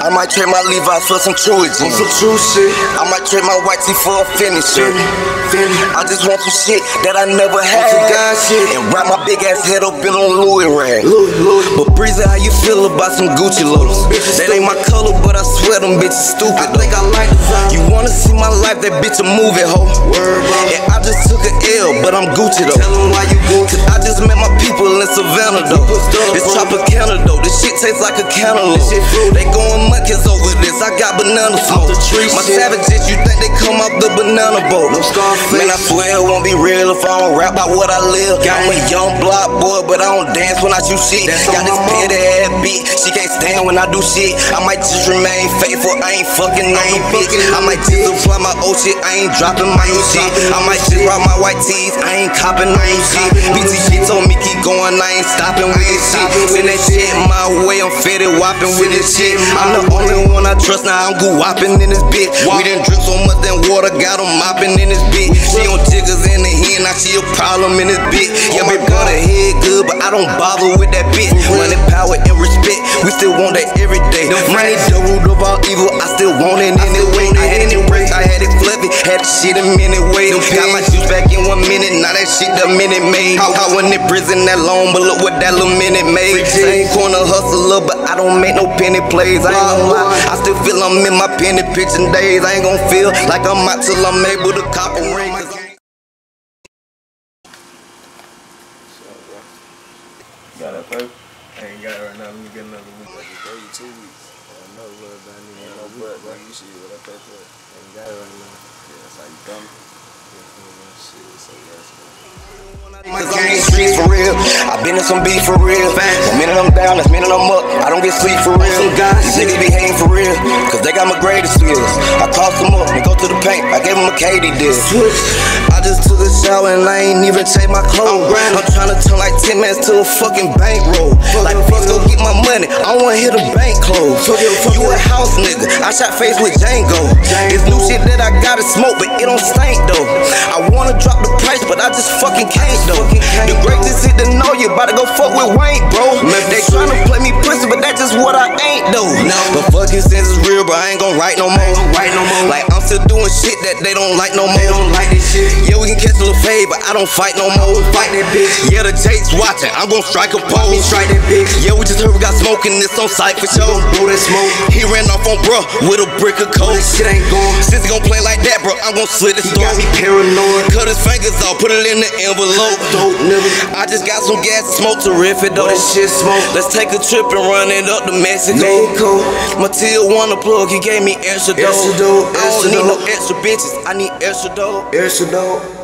I might trade my Levi's for some true jeans. Some true shit. I might trade my white tee for a Fendi shirt. I just want some shit that I never had. And wrap my big ass head up in on Louis rag. But Breezy, how you feel about some Gucci loafers? That ain't my color, but I swear them bitches stupid. I think I like design. You wanna see my life? That bitch a movie, ho. And I just took an L, but I'm Gucci though. Tell them why you Gucci. Cause I just met my people in Savannah though. It's Tropicana though. This shit tastes like a cantaloupe. They going monkeys over this. I got banana smoke. My savages, you think they come off the banana boat? Man, I swear it won't be real if I don't rap about what I live. I'm a young block boy, but I don't dance when I shoot shit. Got this petty ass beat, she can't stand when I do shit. I might just remain faithful, I ain't fucking on no bitch. I might just apply my old shit, I ain't dropping my new shit. I might just rock my white tees, I ain't copping no new shit. BTG told me keep going, I ain't stopping with this shit. Send that shit my way, I'm fitted whopping with this shit. I'm the only one I trust, now I'm goo whopping in this bitch. We done drink so much that water, got them mopping in this bitch. She on jiggers in the head, now she a problem in this bitch. Yeah, me got her head good, but I don't bother with that bitch. Money, power, and respect, we still want that every day. Money, the root of all evil, I still want it anyway. I had it rich, I had it fluffy, had the shit a minute ways. Got my juice back in 1 minute, now that shit the minute made. I wasn't in prison that long, but look what that little minute made. Same corner hustler, but I don't make no penny plays. I ain't gon' lie, I still feel I'm in my penny pitching days. I ain't gon' feel like I'm out till I'm able to cop a ring. Got that paper? I ain't got it right now. Let me get another one. Like 32 weeks. I know what I need. I know what, bro. You shit, what I pay for it. I ain't got it right now. Yeah, that's how you come. Shit, so that's Cause I'm in the streets for real. I been in some beef for real. The minute I'm down, that's minute I'm up. I don't get sleep for real. These niggas be hating for real, cause they got my greatest skills. I tossed them up and go to the paint. I gave them a Katie deal. I just took a shower and I ain't even take my clothes. I'm tryna turn like 10 mans to a fucking bankroll. Like, bitch, go get my money. I wanna hit a bank close. You a house nigga. I shot face with Django. This new shit that I gotta smoke, but it don't stink though. I wanna drop the price, but I just fucking can't though. The greatest hit to know you, about to go fuck with Wayne, bro. They tryna play me pussy, but that's just what I ain't though. But fucking sense is real, but I ain't gon' write no more. Like I'm still doing shit that they don't like no more. Yeah, we can catch a little fade, but I don't fight no more. Yeah, the Jake's watching, I'm gon' strike a pose. Yeah, we just heard we got smoking this on sight for sure. He ran off on bruh with a brick of coke. Since he gon' play like that, bro, I'm gon' slit his throat. Cut his fingers off, put it in the envelope. I just got some gas and smoke terrific though. Let's take a trip and run it up to Mexico. Matilda wanna plug, he gave me extra dough. I don't need no extra bitches, I need extra dough.